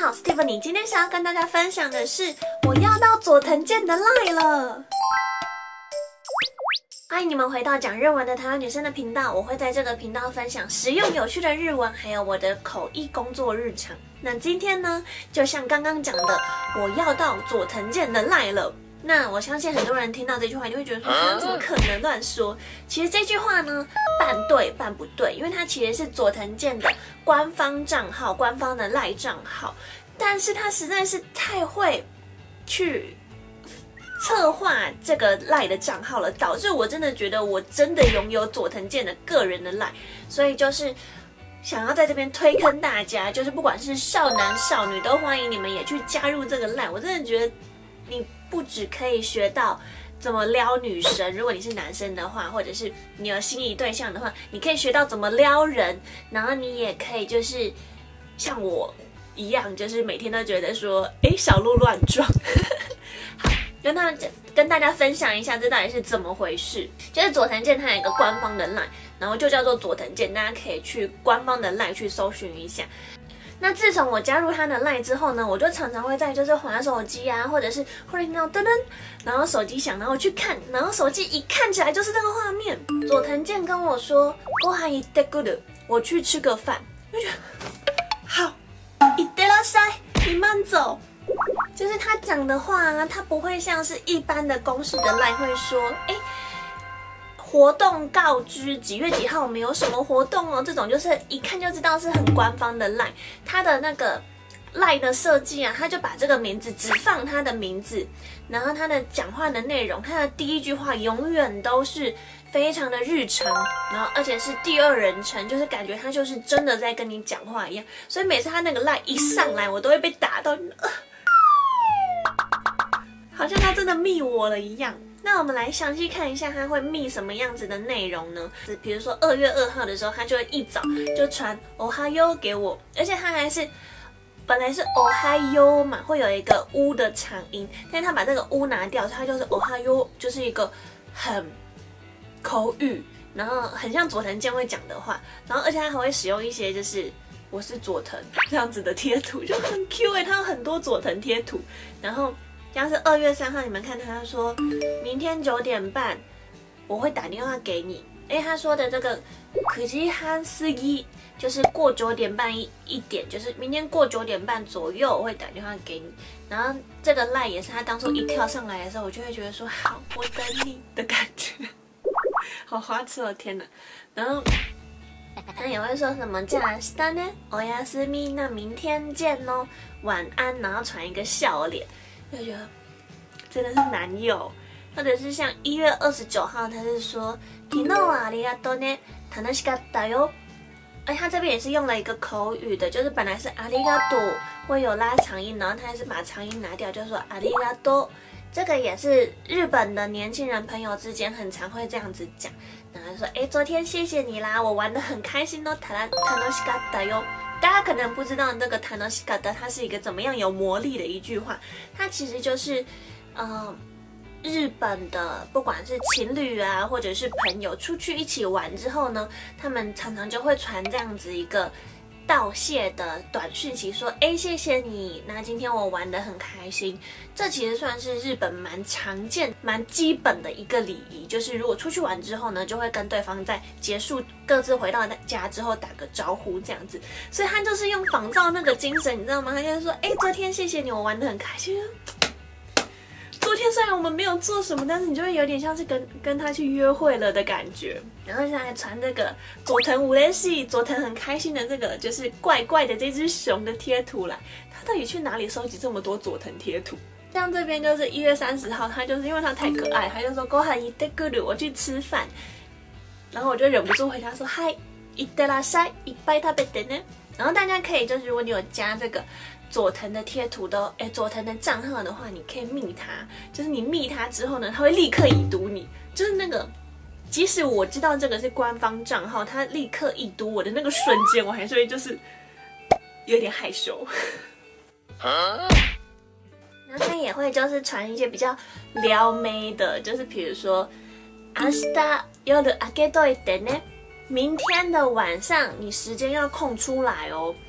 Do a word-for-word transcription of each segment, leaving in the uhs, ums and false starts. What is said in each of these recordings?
好，我是 Tiffany， 今天想要跟大家分享的是，我要到佐藤健的 LINE 了。欢迎你们回到讲日文的台湾女生的频道，我会在这个频道分享实用有趣的日文，还有我的口译工作日常。那今天呢，就像刚刚讲的，我要到佐藤健的 LINE 了。那我相信很多人听到这句话，你会觉得说，啊，怎么可能乱说？其实这句话呢，半对半不对，因为它其实是佐藤健的官方账号，官方的 LINE 账号，但是他实在是太会去策划这个 LINE 的账号了，导致我真的觉得我真的拥有佐藤健的个人的 LINE， 所以就是想要在这边推坑大家，就是不管是少男少女，都欢迎你们也去加入这个 LINE。我真的觉得你不只可以学到怎么撩女生，如果你是男生的话，或者是你有心仪对象的话，你可以学到怎么撩人，然后你也可以就是像我一样，就是每天都觉得说，哎，小鹿乱撞。好，跟大家跟大家分享一下，这到底是怎么回事？就是佐藤健他有一个官方的 LINE， 然后就叫做佐藤健，大家可以去官方的 LINE 去搜寻一下。那自从我加入他的 LINE 之后呢，我就常常会在就是滑手机啊，或者是忽然听到噔噔，然后手机响，然后我去看，然后手机一看起来就是这个画面。佐藤健跟我说ご飯行ってくる，我去吃个饭。我就觉得好，行ってらっしゃい，你慢走。就是他讲的话啊，他不会像是一般的公式的 LINE 会说，哎，活动告知几月几号我们有什么活动哦，这种就是一看就知道是很官方的 LINE。他的那个 LINE 的设计啊，他就把这个名字只放他的名字，然后他的讲话的内容，他的第一句话永远都是非常的日常，然后而且是第二人称，就是感觉他就是真的在跟你讲话一样。所以每次他那个 LINE 一上来，我都会被打到，呃、好像他真的密我了一样。那我们来详细看一下他会密什么样子的内容呢？比如说二月二号的时候，他就会一早就传 Ohayo 给我，而且他还是本来是 Ohayo 嘛，会有一个 u 的长音，但是他把这个 u 拿掉，他就是 Ohayo， 就是一个很口语，然后很像佐藤健会讲的话，然后而且他还会使用一些就是我是佐藤这样子的贴图，就很 Q 哎、欸，他有很多佐藤贴图，然后。像是二月三号，你们看他说，明天九点半我会打电话给你。哎，他说的这个可吉汉斯一就是过九点半一一点，就是明天过九点半左右我会打电话给你。然后这个 LINE 也是他当初一跳上来的时候，我就会觉得说好，我等你的感觉，好花痴哦，天哪！然后他也会说什么じゃあ明日ね、おやすみ，那明天见哦，晚安，然后传一个笑脸。就觉得真的是男友，或者是像一月二十九号，他是说昨日はありがとうね、楽しかったよ。而他这边也是用了一个口语的，就是本来是ありがとう会有拉长音，然后他还是把长音拿掉，就说ありがとう。这个也是日本的年轻人朋友之间很常会这样子讲，然后说哎，昨天谢谢你啦，我玩得很开心哦，楽しかったよ。大家可能不知道这个楽しかった它是一个怎么样有魔力的一句话，它其实就是，呃，日本的不管是情侣啊，或者是朋友出去一起玩之后呢，他们常常就会传这样子一个道谢的短讯息，说，哎，谢谢你，那今天我玩得很开心。这其实算是日本蛮常见、蛮基本的一个礼仪，就是如果出去玩之后呢，就会跟对方在结束各自回到家之后打个招呼这样子。所以他就是用仿照那个精神，你知道吗？他就是说，哎，昨天谢谢你，我玩得很开心。昨天虽然我们没有做什么，但是你就会有点像是跟跟他去约会了的感觉。然后现在还传这个佐藤うれしい，佐藤很开心的这个就是怪怪的这只熊的贴图来。他到底去哪里收集这么多佐藤贴图？像这边就是一月三十号，他就是因为他太可爱，他就说ご飯行ってくる，我去吃饭。然后我就忍不住回他说嗨，行ってらっしゃい，いっぱい食べてね。然后大家可以就是如果你有加这个佐藤的贴图的，哎，佐藤的账号的话，你可以密他，就是你密他之后呢，他会立刻已读你，就是那个，即使我知道这个是官方账号，他立刻已读我的那个瞬间，我还是会就是有點害羞。然后他也会就是传一些比较撩妹的，就是比如说，明日夜開けといてね，明天的晚上你时间要空出来哦。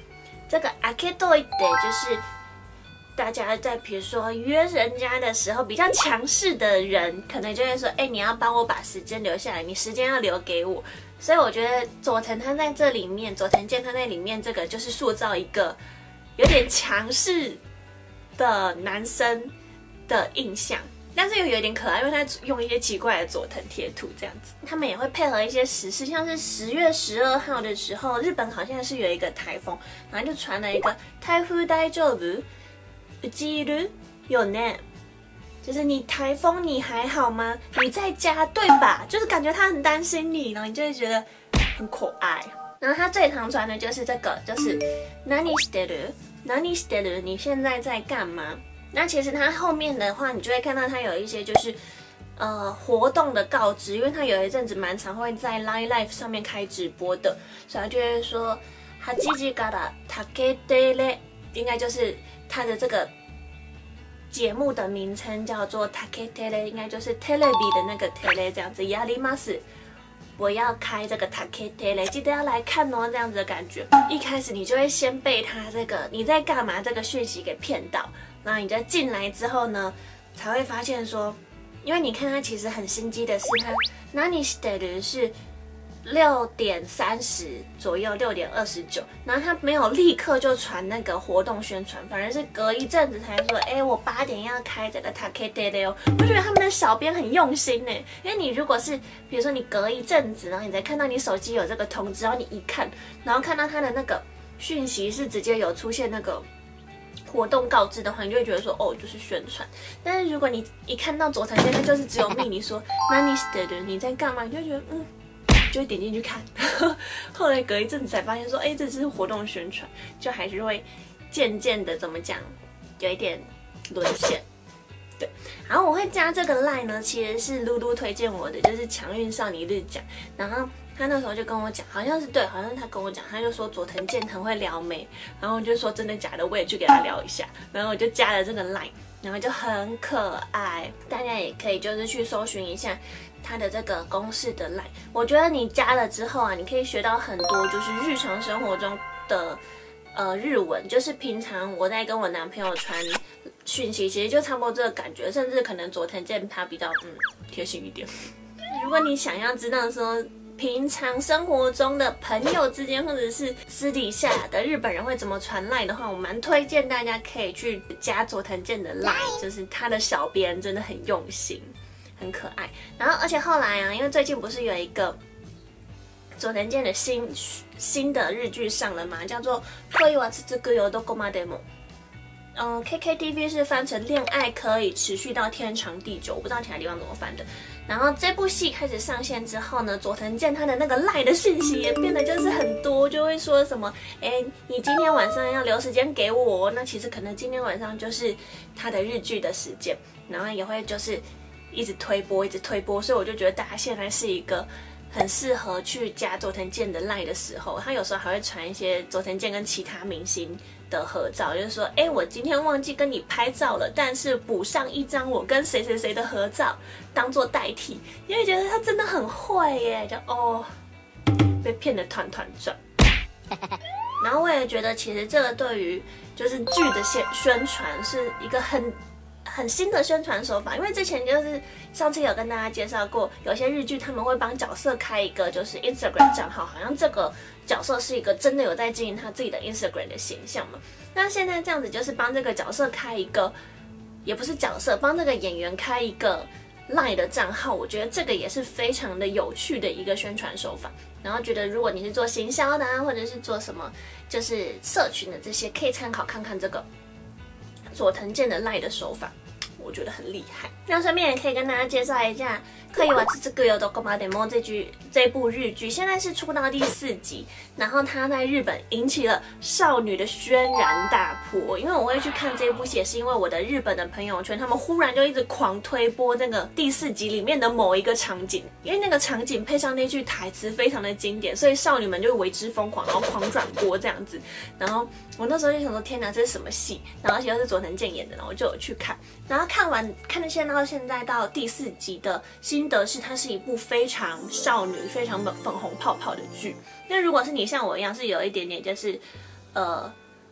这个あけといて就是大家在比如说约人家的时候，比较强势的人可能就会说，哎、欸，你要帮我把时间留下来，你时间要留给我。所以我觉得佐藤他在这里面，佐藤健他在里面，这个就是塑造一个有点强势的男生的印象。但是又有点可爱，因为他用一些奇怪的佐藤贴图这样子。他们也会配合一些时事，像是十月十二号的时候，日本好像是有一个台风，然后就传了一个台風大丈夫？うちいるよね？就是你台风你还好吗？你在家对吧？就是感觉他很担心你，然后你就会觉得很可爱。然后他最常传的就是这个，就是何してる？何してる？你现在在干嘛？那其实它后面的话，你就会看到它有一些就是呃活动的告知，因为它有一阵子蛮常会在 Line Live 上面开直播的，所以它就会说はちじからたけてれ，应该就是它的这个节目的名称叫做たけてれ，应该就是 Telebi 的那个 tele 这样子。やります。我要开这个たけてれ，记得要来看哦，这样子的感觉。一开始你就会先被它这个你在干嘛这个讯息给骗到。然后你再进来之后呢，才会发现说，因为你看他其实很心机的是他，何してる是六点三十左右，六点二十九，然后他没有立刻就传那个活动宣传，反而是隔一阵子才说，哎，我八点要开这个たけてれ哦。我觉得他们的小编很用心呢，因为你如果是比如说你隔一阵子，然后你再看到你手机有这个通知，然后你一看，然后看到他的那个讯息是直接有出现那个活动告知的话，你就会觉得说，哦，就是宣传。但是如果你一看到佐藤健，他就是只有密你说何してる你在干嘛，你就会觉得嗯，就会点进去看。后来隔一阵子才发现说，哎，这是活动宣传，就还是会渐渐的怎么讲，有一点沦陷。对，然后我会加这个 line 呢，其实是露露推荐我的，就是强运少女日讲，然后他那时候就跟我讲，好像是对，好像他跟我讲，他就说佐藤健很会撩妹，然后我就说真的假的，我也去给他聊一下，然后我就加了这个 line， 然后就很可爱，大家也可以就是去搜寻一下他的这个公式的 line， 我觉得你加了之后啊，你可以学到很多就是日常生活中的呃日文，就是平常我在跟我男朋友传讯息，其实就差不多这个感觉，甚至可能佐藤健他比较嗯贴心一点。如果你想要知道说平常生活中的朋友之间，或者是私底下的日本人会怎么传 line 的话，我蛮推荐大家可以去加佐藤健的 line， 就是他的小编真的很用心，很可愛。然後而且後來啊，因為最近不是有一個佐藤健的新新的日劇上了嘛，叫做《恋は続くよどこまでも》。嗯 ，K K T V 是翻成恋爱可以持续到天长地久，我不知道其他地方怎么翻的。然后这部戏开始上线之后呢，佐藤健他的那个赖的讯息也变得就是很多，就会说什么，哎，你今天晚上要留时间给我，那其实可能今天晚上就是他的日剧的时间，然后也会就是一直推播，一直推播，所以我就觉得大家现在是一个很适合去加佐藤健的赖的时候，他有时候还会传一些佐藤健跟其他明星的合照，就是说，哎，我今天忘记跟你拍照了，但是补上一张我跟谁谁谁的合照，当做代替，因为觉得他真的很会耶，就哦，被骗得团团转。然后我也觉得，其实这个对于就是剧的宣宣传是一个很很新的宣传手法，因为之前就是上次有跟大家介绍过，有些日剧他们会帮角色开一个就是 Instagram 账号，好像这个角色是一个真的有在经营他自己的 Instagram 的形象嘛。那现在这样子就是帮这个角色开一个，也不是角色，帮这个演员开一个 Line 的账号，我觉得这个也是非常的有趣的一个宣传手法。然后觉得如果你是做行销的啊，或者是做什么就是社群的这些，可以参考看看这个佐藤健的 Line 的手法，我觉得很厉害。那顺便也可以跟大家介绍一下《恋は続くよどこまでも》这剧这部日剧，现在是出到第四集，然后它在日本引起了少女的轩然大波。因为我会去看这部戏，也是因为我的日本的朋友圈，他们忽然就一直狂推播那个第四集里面的某一个场景，因为那个场景配上那句台词非常的经典，所以少女们就为之疯狂，然后狂转播这样子。然后我那时候就想说，天哪，这是什么戏？然后而且又是佐藤健演的，然后我就有去看。然后看完看到现在到现在到第四集的心得是，它是一部非常少女、非常粉红泡泡的剧。那如果是你像我一样是有一点点就是呃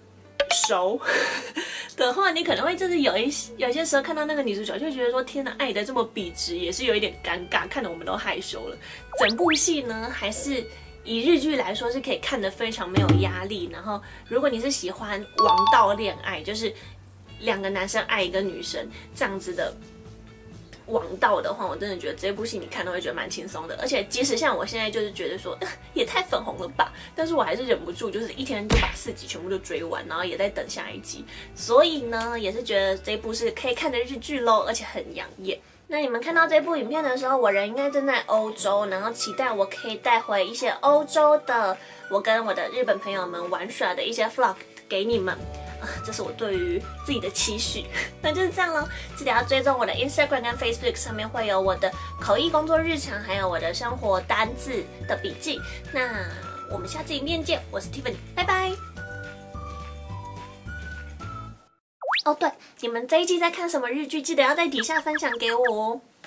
熟的话，你可能会就是有一有些时候看到那个女主角，就觉得说天哪，爱得这么笔直，也是有一点尴尬，看得我们都害羞了。整部戏呢，还是以日剧来说是可以看得非常没有压力。然后，如果你是喜欢王道恋爱，就是两个男生爱一个女生这样子的王道的话，我真的觉得这部戏你看都会觉得蛮轻松的。而且即使像我现在就是觉得说、呃、也太粉红了吧，但是我还是忍不住，就是一天就把四集全部都追完，然后也在等下一集。所以呢，也是觉得这部是可以看的日剧咯，而且很养眼。那你们看到这部影片的时候，我人应该正在欧洲，然后期待我可以带回一些欧洲的我跟我的日本朋友们玩耍的一些 vlog 给你们。啊，这是我对于自己的期许，那就是这样咯。记得要追踪我的 Instagram 跟 Facebook， 上面会有我的口译工作日常，还有我的生活单字的笔记。那我们下次影片见，我是 Tiffany， 拜拜。哦，对，你们这一季在看什么日剧？记得要在底下分享给我哦。